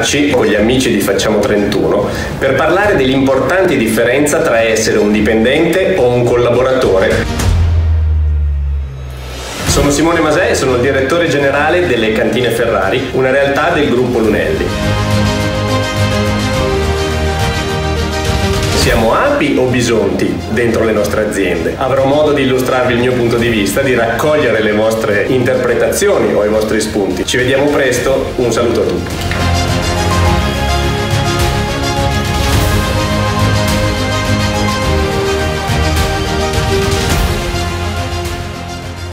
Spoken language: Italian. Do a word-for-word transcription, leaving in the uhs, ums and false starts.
ritrovarci con gli amici di Facciamo trentuno per parlare dell'importante differenza tra essere un dipendente o un collaboratore. Sono Simone Masè e sono il direttore generale delle Cantine Ferrari, una realtà del gruppo Lunelli. Siamo api o bisonti dentro le nostre aziende? Avrò modo di illustrarvi il mio punto di vista, di raccogliere le vostre interpretazioni o i vostri spunti. Ci vediamo presto, un saluto a tutti.